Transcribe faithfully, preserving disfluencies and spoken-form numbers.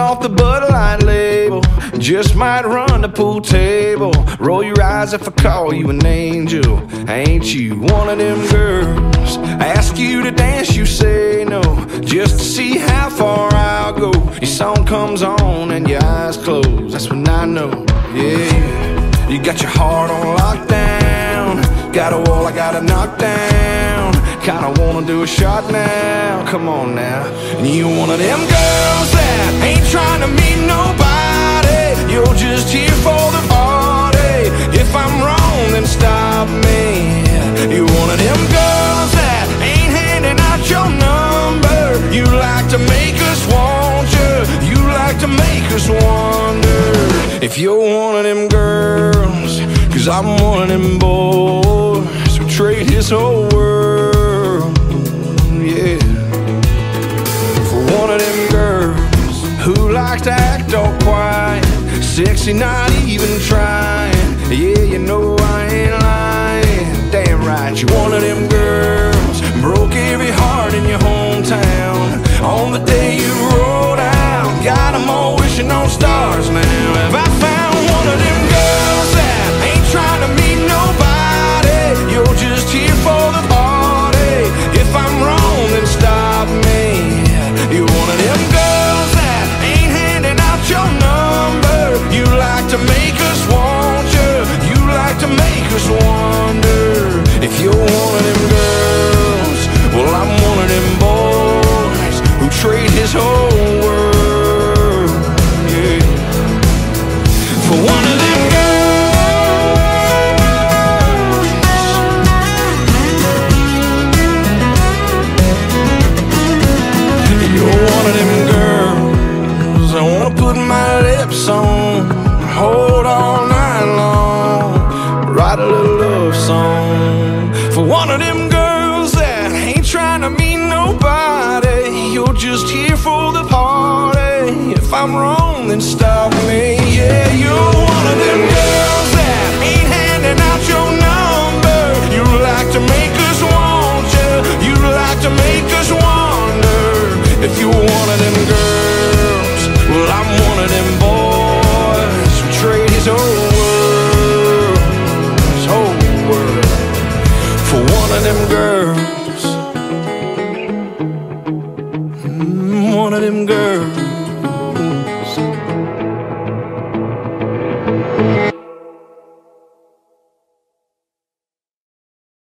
off the Bud Light label, just might run the pool table. Roll your eyes if I call you an angel. Ain't you one of them girls? Ask you to dance, you say no, just to see how far I'll go. Your song comes on and your eyes close, that's when I know, yeah. You got your heart on lockdown, got a wall I gotta knock down. Kinda wanna do a shot now, come on now. And you one of them girls that ain't trying to meet nobody, you're just here for the party. If I'm wrong, then stop me. You're one of them girls that ain't handing out your number. You like to make us want you, you like to make us wonder if you're one of them girls. Cause I'm one of them boys who trade his whole world, yeah, for one of them girls who like to act all quiet, sexy, not even trying. Yeah, you know I ain't lying, damn right. You're one of them girls, broke every heart in your hometown on the day you rolled out. Got them all wishing on stars now. Have I found one of them girls that ain't trying to meet nobody, you're just here for the party. If I'm wrong, then stop me. You're one of them girls that ain't handing out your number. You like to make us want you, you like to make us wonder if you're one of them girls. Well, I'm one of them boys who trade his whole world, yeah, for one of them girls. You're one of them girls I wanna put my lips on, hold all night long, write a little love song for one of them girls that ain't trying to meet nobody. You're just here for the party. If I'm wrong, then stop me. Yeah, you're one of them girls that ain't handing out your number. You like to make us want you, you like to make us wonder if you're one of them girls. Well, I'm one of them boys who trade his whole world, his whole world, for one of them girls, mm, one of them girls.